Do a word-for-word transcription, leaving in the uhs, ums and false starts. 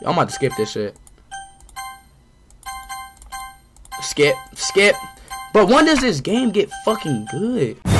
I'm about to skip this shit. Skip, skip. But when does this game get fucking good?